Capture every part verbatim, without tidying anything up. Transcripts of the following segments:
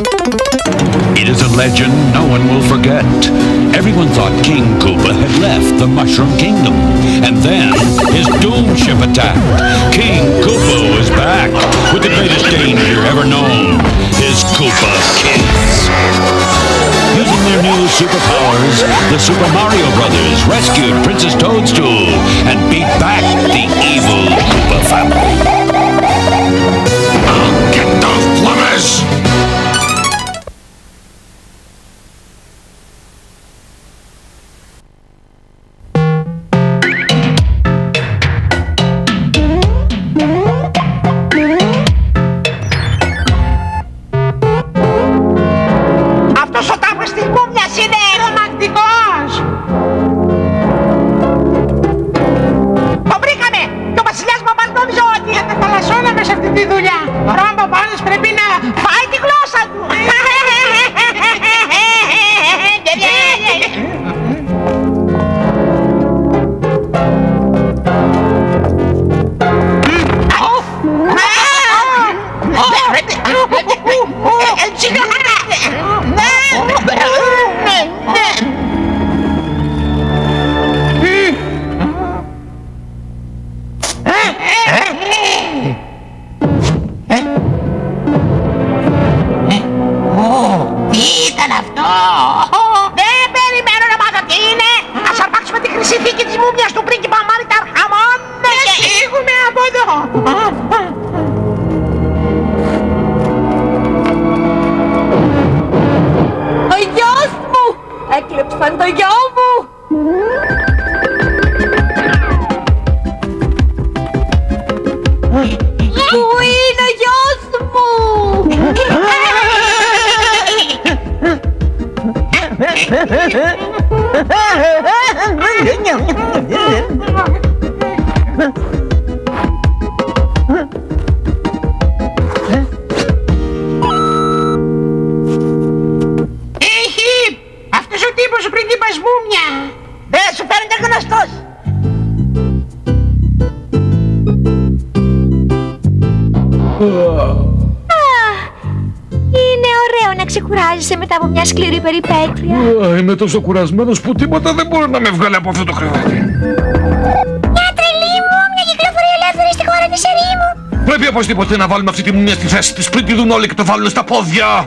It is a legend no one will forget. Everyone thought King Koopa had left the Mushroom Kingdom, and then his doom ship attacked. King Koopa was back with the greatest danger ever known, his Koopa kids. Using their new superpowers, the Super Mario Brothers rescued Princess Toadstool and beat back the evil Koopa family. I'll get those plumbers! Μετά από μια σκληρή περιπέτεια. Είμαι τόσο κουρασμένος που τίποτα δεν μπορεί να με βγάλει από αυτό το κρεβάτι. Μια τρελή μου, μια κυκλοφορεί ελεύθερη στη χώρα της ερήμου. Πρέπει οπωσδήποτε να βάλουμε αυτή τη μουνιά στη θέση της πριν τη δουν όλοι και το βάλουν στα πόδια.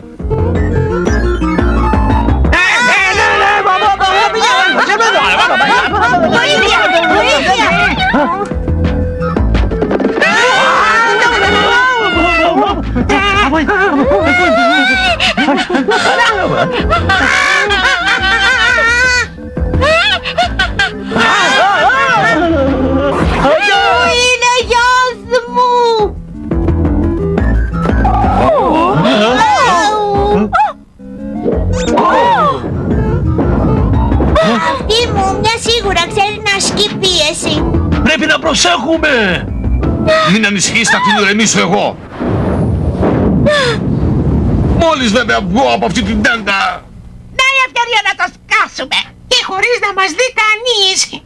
Είναι ο γιος μου! Αυτή η μούμια σίγουρα ξέρει να ασκεί πίεση. Πρέπει να προσέχουμε! Μην ανησυχείς, θα την ηρεμήσω εγώ. Μόλις δεν με βγω από αυτή την τέντα. Να η ευκαιρία να το σκάσουμε και χωρίς να μας δει κανείς.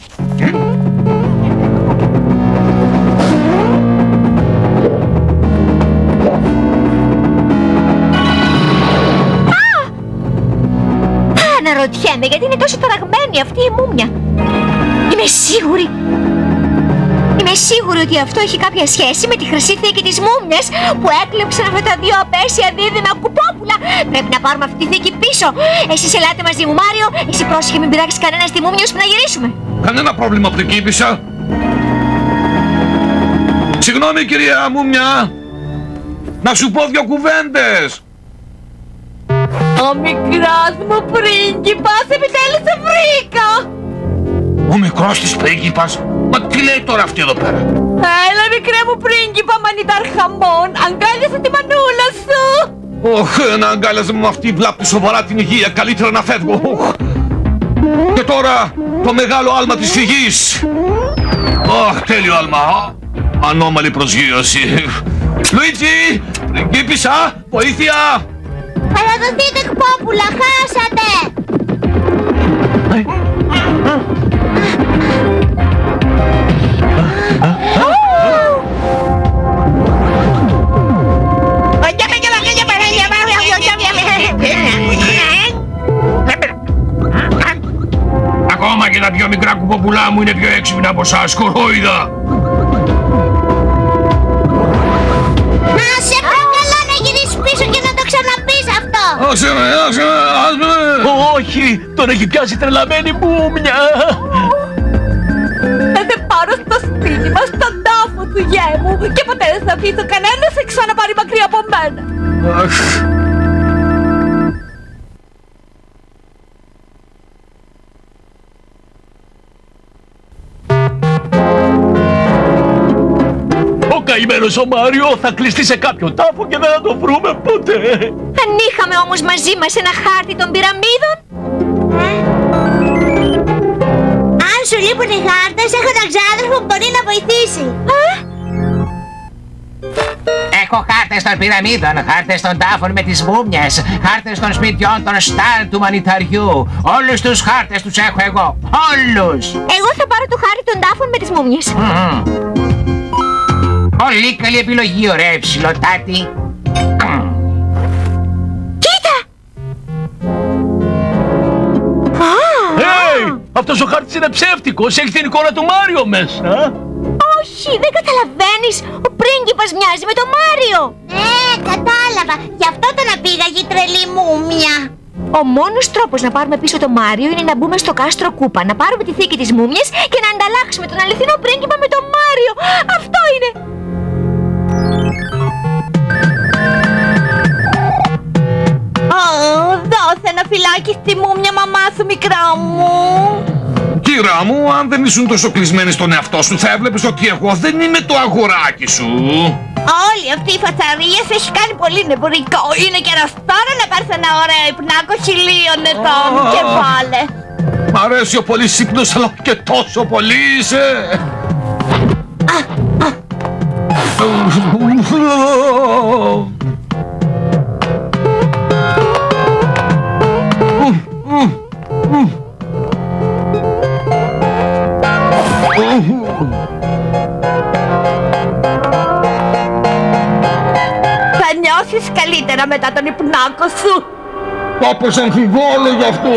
Αναρωτιέμαι γιατί είναι τόσο ταραγμένη αυτή η μούμια. Είμαι σίγουρη Είμαι σίγουρη ότι αυτό έχει κάποια σχέση με τη χρυσή θήκη της μούμιας που έκλεψαν αυτά τα δύο απέσια δίδυμα κουπόπουλα. Πρέπει να πάρουμε αυτή τη θήκη πίσω. Εσείς ελάτε μαζί μου, Μάριο. Εσύ πρόσεχε, μην πειράξεις κανένα στη μούμια ώσπου να γυρίσουμε. Κανένα πρόβλημα, πριγκίπισσα. Συγγνώμη, κυρία Μούμια. Να σου πω δυο κουβέντες. Ο μικρός μου πρίγκιπας, επιτέλους σε βρήκα. Ο μικρός της πρίγκιπας. Μα τι λέει τώρα αυτή εδώ πέρα? Έλα, μικρέ μου πρίγκιπα, μανιτάρ χαμόν, αγκάλιασε τη μανούλα σου. Ωχ, ένα αγκάλιαζε με αυτή η βλάπτη σοβαρά την υγεία, καλύτερα να φεύγω. Ωχ. Και τώρα το μεγάλο άλμα της φυγής. Ωχ, τέλειο άλμα. Ανώμαλη προσγείωση. Λουίτζι, πριγκίπισσα, βοήθεια. Παραδοθείτε κουπόπουλα, χάσατε. μικρά κουποπουλά μου είναι πιο έξυπνα από εσάς, κορόιδα. Να σε παρακαλώ να γυρίσεις πίσω και να το ξαναπείς αυτό. Άσε με, άσε με, άσε με. Όχι, τον έχει πιάσει τρελαμένη μούμια. Θα σε πάρω στο σπίτι μας, στον τάφο του γέ μου, και ποτέ δεν θα αφήσω κανένα σε ξαναπάρει μακριά από μένα. Αχ. Ο καημένος ο Μάριο θα κλειστεί σε κάποιον τάφο και δεν θα το βρούμε ποτέ. Αν είχαμε όμως μαζί μας ένα χάρτη των πυραμίδων. Αν σου λείπουν οι χάρτες, έχω έναν ξάδερφο που μπορεί να βοηθήσει. Έχω χάρτες των πυραμίδων, χάρτες των τάφων με τις μούμιες, χάρτες των σπιτιών των Στάρ του μανιταριού. Όλους τους χάρτες τους έχω εγώ. Όλους! Εγώ θα πάρω το χάρτη των τάφων με τις μούμιες. Mm-hmm. Πολύ καλή επιλογή, ωραία υψηλοτάτη. Κοίτα! Hey, αυτός ο χάρτης είναι ψεύτικος, έχει την εικόνα του Μάριο μέσα. Όχι, δεν καταλαβαίνεις. Ο πρίγκιπας μοιάζει με τον Μάριο. Ναι, κατάλαβα. Γι' αυτό τον απήγαγε η τρελή μούμια. Ο μόνος τρόπος να πάρουμε πίσω τον Μάριο είναι να μπούμε στο κάστρο Κούπα, να πάρουμε τη θήκη της μούμιας και να ανταλλάξουμε τον αληθινό πρίγκιπα με τον Μάριο. Αυτό είναι. Δώσε ένα φυλάκι στη μούμια μαμά σου, μικρά μου. Κυρά μου, αν δεν ήσουν τόσο κλεισμένη στον εαυτό σου, θα έβλεπες ότι εγώ δεν είμαι το αγοράκι σου. Όλη αυτή η φατσαρία σε έχει κάνει πολύ νευρικό. Είναι καιρός τώρα να πάρεις ένα ωραίο υπνάκο χιλίων ετών και βάλε. Μ' αρέσει ο πολύς ύπνος, αλλά και τόσο πολύ είσαι. Θα νιώσεις καλύτερα μετά τον υπνάκο σου. Κάπως αμφιβάλλω γι' αυτό.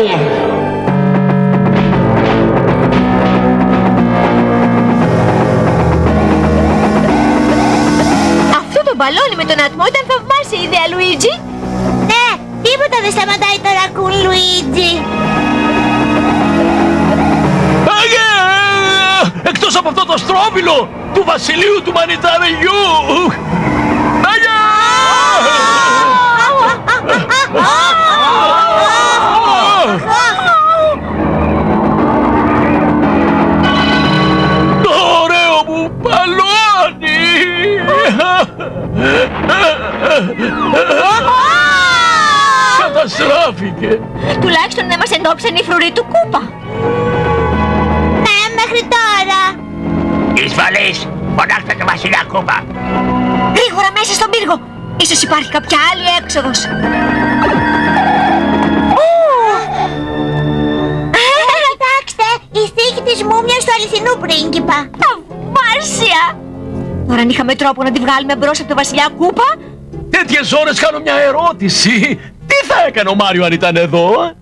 Αυτό το μπαλόνι με τον ατμό ήταν θαυμάσια ιδέα, Λουίτζι. Ναι, τίποτα δεν σταματάει το ρακούν, Λουίτζι. Αγέ! Εκτός από αυτό το στρόβιλο του βασιλείου του μανιταριού. Αγέ! Το ωραίο μου μπαλόνι! Καταστράφηκε! Τουλάχιστον δεν μας εντόπισαν οι φρουροί του Κούπα. Ναι, μέχρι τώρα. Εισβολής! Φωνάξτε το βασιλιά Κούπα! Γρήγορα μέσα στον πύργο. Ίσως υπάρχει κάποια άλλη έξοδος. Κοιτάξτε, η θήκη της μούμιας του αληθινού πρίγκιπα. Θαυμάσια! Τώρα αν είχαμε τρόπο να τη βγάλουμε μπρος από το βασιλιά Κούπα. Τέτοιες ώρες κάνω μια ερώτηση. Τι θα έκανε ο Μάριο αν ήταν εδώ?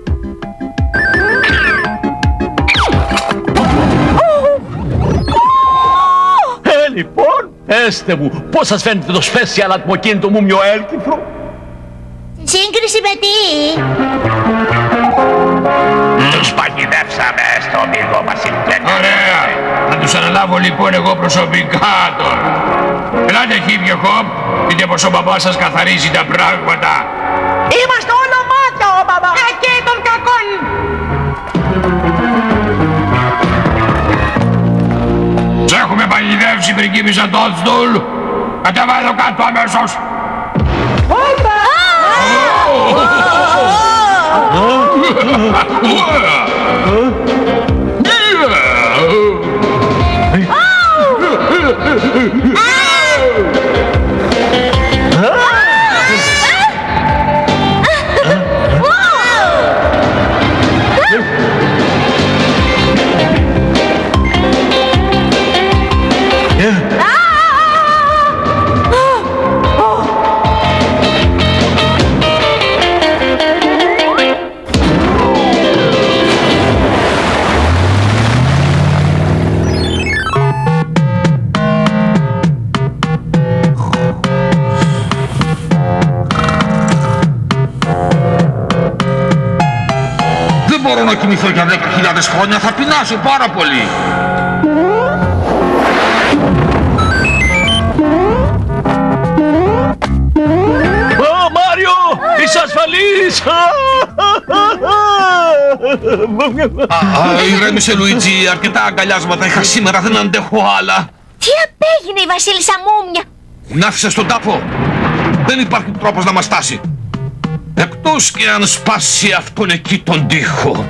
Ε, λοιπόν, πέστε μου, πώς σας φαίνεται το special ατμοκίνητο μούμιο έλκυθρο? Σύγκριση με τι? Τους παγιδεύσαμε στο πύργο βασιλιά. Ωραία. Θα τους αναλάβω λοιπόν εγώ προσωπικά τώρα. Ελάτε χίπιο χοπ, δείτε πως ο μπαμπάς σας καθαρίζει τα πράγματα. Είμαστε όλα μάτια, ο μπαμπά! Κακέ των κακών. Τους έχουμε παγιδεύσει πριγκίπισσα Τότστουλ. Κατεβαίνω κάτω αμέσως. μπορώ να κοιμηθώ για δέκα χιλιάδες χρόνια, θα πεινάσω πάρα πολύ. Ω, Μάριο, είσαι ασφαλής! Α, ηρέμησε, Λουίτζι, αρκετά αγκαλιάσματα είχα σήμερα, δεν αντέχω άλλα. Τι απέγινε η βασίλισσα Μούμια? Την άφησε στον τάφο. Δεν υπάρχει τρόπος να μας στάσει. Εκτός και αν σπάσει αυτόν εκεί τον τοίχο.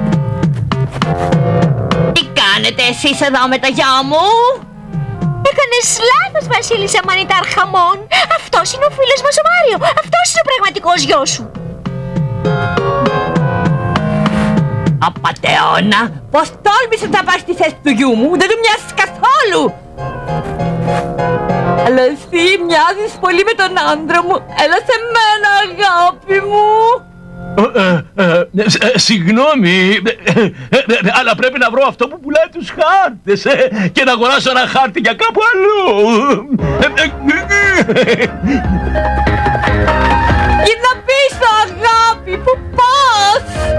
Τι κάνετε εσείς εδώ με το γιο μου? Έκανες λάθος, βασίλισσα Μανιταρχαμών. Αυτός είναι ο φίλος μας ο Μάριο. Αυτός είναι ο πραγματικός γιος σου. Απατεώνα, πως τόλμησες να πας στη θέση του γιού μου, δεν του μοιάζεις καθόλου. Αλλά εσύ μοιάζεις πολύ με τον άντρα μου. Έλα σε μένα, αγάπη μου. Συγγνώμη, αλλά πρέπει να βρω αυτό που πουλάει τους χάρτες και να αγοράσω ένα χάρτη για κάπου αλλού. Γύρνα πίσω, αγάπη, πού πας?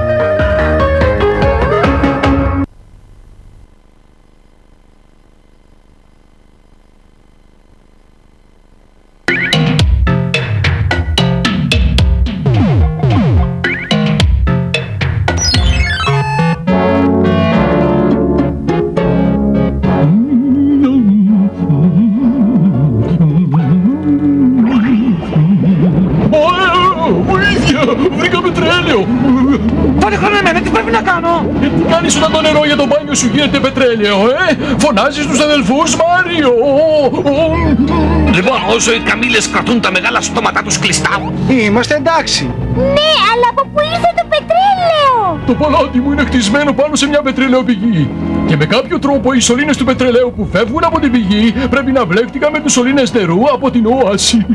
Βρήκα πετρέλαιο! Πάνε χρόνο εμένα, τι πρέπει να κάνω? Ε, τι κάνεις όταν το νερό για το μπάνιο σου γίνεται πετρέλαιο, ε? Φωνάζεις τους αδελφούς, Μάριο! Λοιπόν, όσο οι καμήλες κρατούν τα μεγάλα στόματα τους κλειστά. Είμαστε εντάξει. Ναι, αλλά από πού ήρθε το πετρέλαιο? Το παλάτι μου είναι χτισμένο πάνω σε μια πετρελαιοπηγή. Και με κάποιο τρόπο οι σωλήνες του πετρελαίου που φεύγουν από την πηγή πρέπει να βλέχτηκαν με τους σωλήνες νερού από την όαση.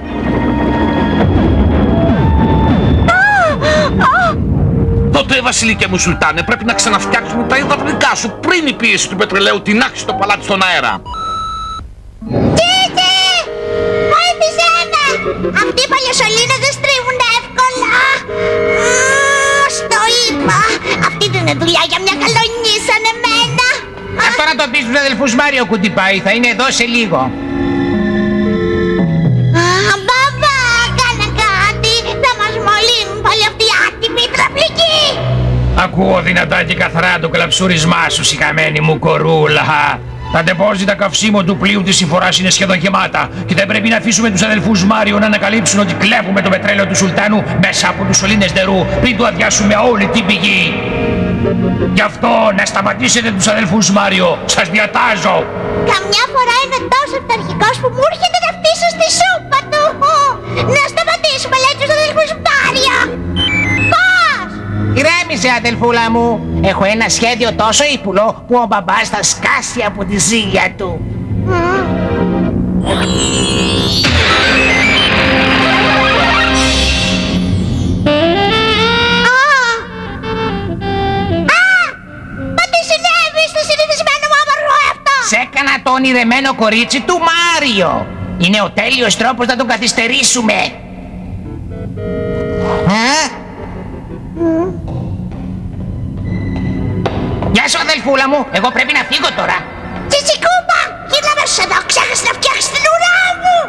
Τότε, Βασιλικέ μου Σουλτάνε, πρέπει να ξαναφτιάξουμε τα υδραυλικά σου πριν η πίεση του πετρελαίου τεινάξει το παλάτι στον αέρα. Κοίτα! Βοήθησέ με! Αυτοί οι παλιοσωλήνες δεν στρίβουν εύκολα. Στο είπα! Αυτή δεν είναι δουλειά για μια καλονή σαν εμένα. Αυτό να το πεις στους αδελφούς Μάριο, κουτιπάει, θα είναι εδώ σε λίγο. Μπαμπά, κάνε κάτι! Θα μας μολύνουν πάλι αυτοί οι άτιμοι υδραυλικοί! Ακούω δυνατά και καθαρά το κλαψούρισμά σου, σηκαμένη μου κορούλα. Τα ντεπόζιτα καυσίμων του πλοίου της συμφοράς είναι σχεδόν γεμάτα και δεν πρέπει να αφήσουμε τους αδελφούς Μάριο να ανακαλύψουν ότι κλέβουμε το πετρέλαιο του Σουλτάνου μέσα από τους σωλήνες νερού πριν του αδειάσουμε όλη την πηγή. Γι' αυτό να σταματήσετε τους αδελφούς Μάριο, σας διατάζω. Καμιά φορά είναι τόσο αυταρχικός που μου έρχεται να φτύσω στη σούπα του. Να σταματήσουμε, λέει, τους αδελφούς Μάριο. Πώς? Ηρέμησε, αδελφούλα μου. Έχω ένα σχέδιο τόσο ύπουλο που ο μπαμπάς θα σκάσει από τη ζήλια του. Σ' έκανα το ονειρεμένο κορίτσι του Μάριο. Είναι ο τέλειος τρόπος να τον καθυστερήσουμε. Ε? Γεια σου, αδελφούλα μου. Εγώ πρέπει να φύγω τώρα. Τσιτσικούπα, γύρνα μέσα εδώ. Ξέχασε να φτιάξεις την ουρά μου.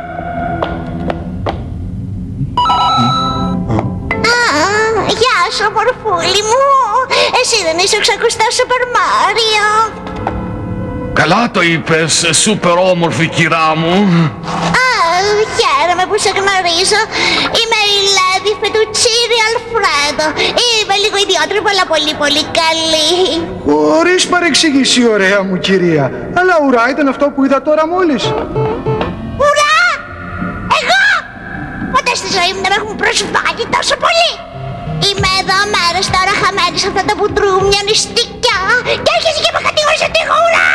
Α, γεια σου, μορφούλη μου. Εσύ δεν είσαι ο ξακουστός Σούπερ Μάριο? Καλά το είπες, σούπερ όμορφη κυρά μου. Α, χαίρομαι που σε γνωρίζω. Είμαι η Λάδι Φετουτσίνι Αλφρέντο. Είμαι λίγο ιδιότροπη, αλλά πολύ πολύ καλή. Χωρίς παρεξήγηση, ωραία μου κυρία. Αλλά ουρά ήταν αυτό που είδα τώρα μόλις. Ουρά! Εγώ! Ποτέ στη ζωή μου δεν με έχουν προσβάλει τόσο πολύ. Είμαι εδώ μέρες τώρα χαμένη σε αυτά τα μπουντρούμια νηστικιά και έρχεσαι και με κατηγορείς ότι έχω ουρά!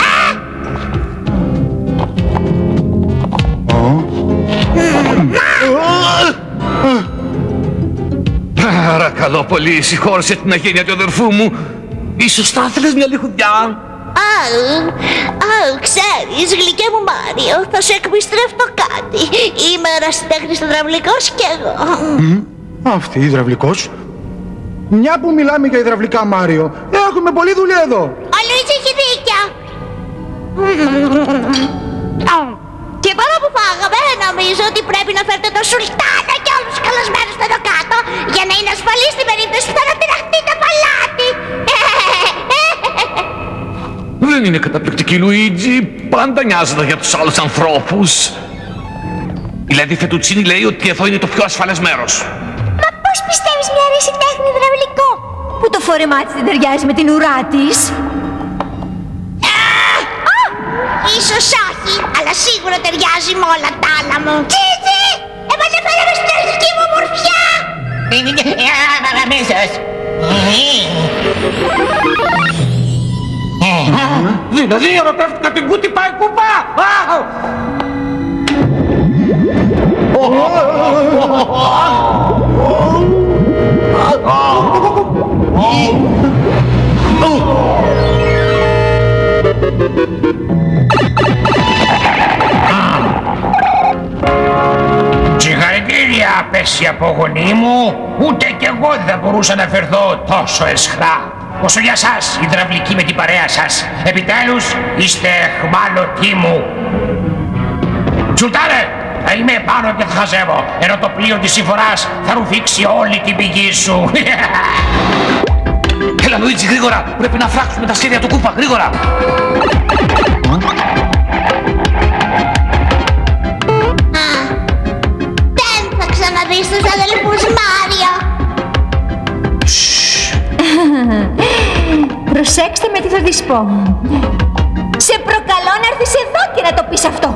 Παρακαλώ πολύ, συγχώρεσε την αγένεια του αδερφού μου. Ίσως θα ήθελες μια λιχουδιά. Αου, αου, ξέρεις, γλυκέ μου Μάριο, θα σου εκμυστρεύω κάτι. Είμαι ερασιτέχνης υδραυλικός κι εγώ. Αυτή υδραυλικός. Μια που μιλάμε για υδραυλικά, Μάριο, έχουμε πολλή δουλειά εδώ. Ο Λουίτζι έχει δίκιο. Και τώρα που φάγαμε, νομίζω ότι πρέπει να φέρετε το Σουλτάνα και όλους τους καλεσμένους εδώ κάτω για να είναι ασφαλής στην περίπτωση που θα αναπηραχτεί το παλάτι. Δεν είναι καταπληκτική, Λουίτζι. Πάντα νοιάζεται για τους άλλους ανθρώπους. Η Λέιντι Φετουτσίνι λέει ότι εδώ είναι το πιο ασφαλές μέρος. Μα πώς πιστεύεις μια ερασιτέχνη υδραυλικό που το φόρεμά της δεν ταιριάζει με την ουρά της? Ίσως όχι, αλλά σίγουρα ταιριάζει με όλα τα άλλα μου. Τσίτσι! Επανεφέραμε στην αρχική μου μορφιά! Αμέσως. Δηλαδή ερωτεύτηκα την Κούτι Πάι Κούπα! Συγχαρητήρια, απέσια απόγονοί μου. Ούτε κι εγώ δεν θα μπορούσα να φερθώ τόσο εσχρά όσο για σας, υδραυλικοί με την παρέα σας. Επιτέλους, είστε εχμάλωτοι μου. Σουλτάνε, θα είμαι επάνω και θα χαζεύω, ενώ το πλοίο της συμφοράς θα ρουφήξει όλη την πηγή σου. Έλα, Λουίτζι, γρήγορα! Πρέπει να φράξουμε τα σχέδια του Κούπα, γρήγορα! Δεν θα ξαναδείς τους αδελφούς Μάριο. Προσέξτε με τι θα της πω. Σε προκαλώ να έρθεις εδώ και να το πεις αυτό.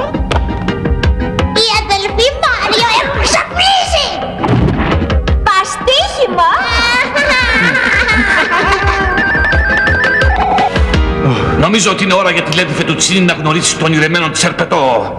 Οι αδελφοί Μάριο έχουν ξαφνίσει. Παστίχημα! Νομίζω ότι είναι ώρα για τη Λέιντι Φετουτσίνι να γνωρίσει τον ονειρεμένο της Ερπετό.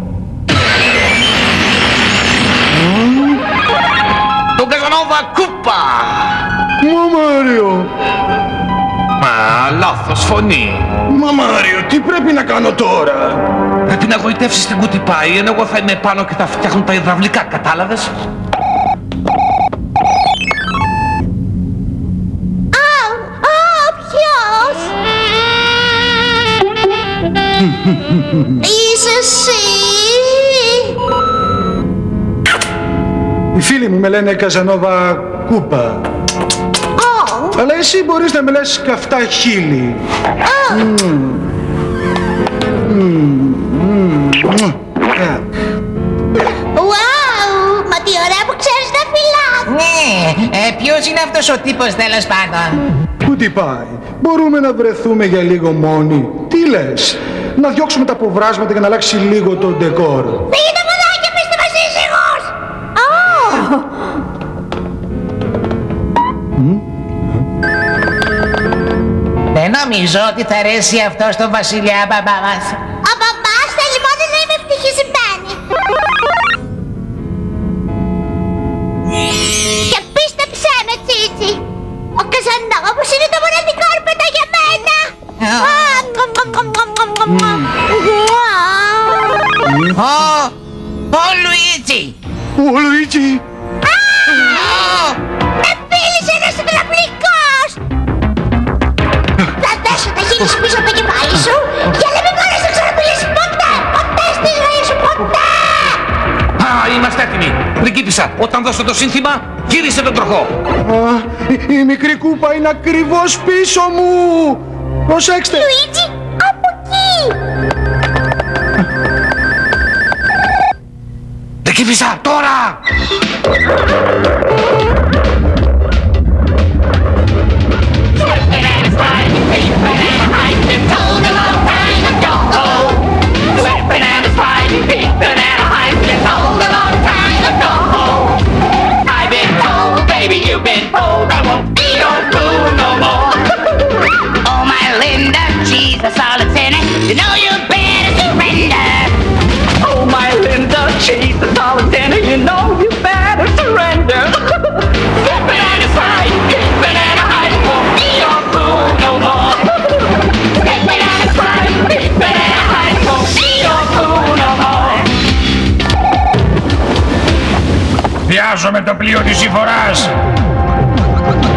Τον Καζανόβα Κούπα! Μα Μάριο! Μα, λάθος φωνή. Μα Μάριο, τι πρέπει να κάνω τώρα? Πρέπει να γοητεύσεις την Κούτι Πάι, ενώ εγώ θα είμαι πάνω και θα φτιάχνουν τα υδραυλικά, κατάλαβες? Είσαι εσύ. Οι φίλοι μου με λένε Καζανόβα Κούπα. Oh. Αλλά εσύ μπορείς να με λες καυτά χείλη. Oh. Mm. Mm. Mm. Yeah. Wow, μα τι ωραία που ξέρεις να φυλάς. Ναι, ε, ποιος είναι αυτός ο τύπος τέλος πάντων? Πού τι πάει? Μπορούμε να βρεθούμε για λίγο μόνοι? Τι λες? Να διώξουμε τα ποβράσματα και να αλλάξει λίγο το ντεκόρ. Φύγε τα ποδάκια μου, είστε βασίσιγος. Δεν νομίζω ότι θα αρέσει αυτό στον βασιλιά μπαμπά μας. Ο μπαμπάς θέλει μόνο να είμαι ευτυχισμένη. Και πίστεψέ με, Τσίτσι, ο Καζανόβος είναι το μοναδικό αρπετό για μένα. Ω, ο Λουίτζι! Ο Λουίτζι! Με φίλησε ένας υδραυλικός! Θα δέσω τα χείλη σου πίσω από το κεφάλι σου για να μην μπορείς να ξαναμιλήσεις ποτέ! Ποτέ στη ζωή σου, ποτέ! Α, είμαστε έτοιμοι. Πριγκίπισσα, όταν δώσω το σύνθημα, γύρισε τον τροχό. Α, η, η μικρή Κούπα είναι ακριβώς πίσω μου! Προσέξτε! Λουίτζι, από εκεί! Πριγκίπισσα, τώρα! You know you better surrender. Oh my Linda, she's a solitaire. You know you better surrender. Big banana fight, big banana hide, won't be your fool no more. Big banana fight, big banana hide, won't be your fool no more. Βιάζομαι το πλοίο της συμφοράς.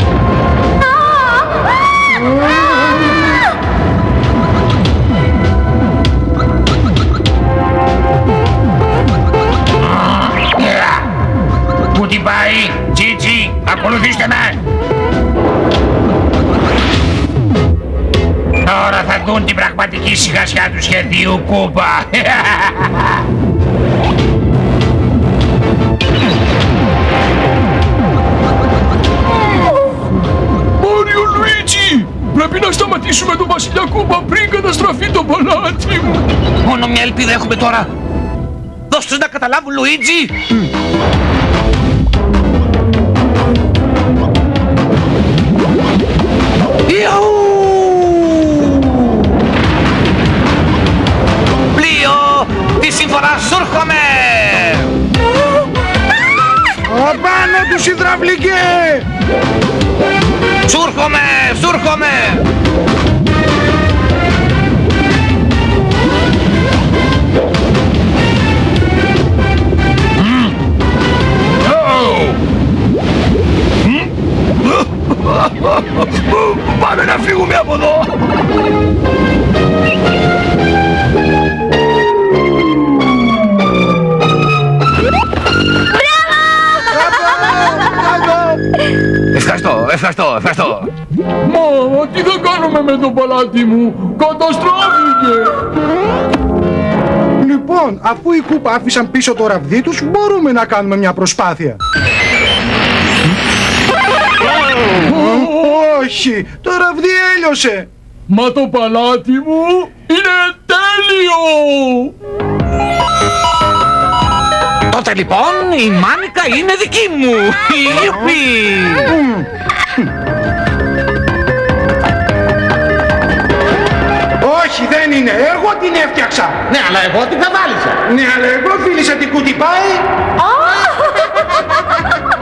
Πού την πάει, Τσίτσι, ακολουθήστε με. Τώρα θα δουν την πραγματική σιγασιά του σχεδίου Κούπα. Μάριο Λουίτζι! Πρέπει να σταματήσουμε τον βασιλιά Κούπα πριν καταστραφεί το παλάτι μου! Μόνο μια ελπίδα έχουμε τώρα! Δώσ' τους να καταλάβουν, Λουίτζι! Ιαου! Πλοίο της συμφοράς Σούρχομαι! Απάνω τους υδραυλικέ! Σούρχομαι! Σούρχομαι! Πάμε να φύγουμε από εδώ! Ευχαριστώ, ευχαριστώ, ευχαριστώ. Μα, τι θα κάνουμε με το παλάτι μου, καταστράφηκε. Λοιπόν, αφού οι Κούπα άφησαν πίσω το ραβδί τους, μπορούμε να κάνουμε μια προσπάθεια. Όχι, το ραβδί έλειωσε. Μα το παλάτι μου είναι τέλειο. Τότε λοιπόν η μάνικα είναι δική μου. Ιουπι! Όχι, δεν είναι. Εγώ την έφτιαξα. Ναι, αλλά εγώ την καβάλισα. Ναι, αλλά εγώ φίλησα την κουτιπάη.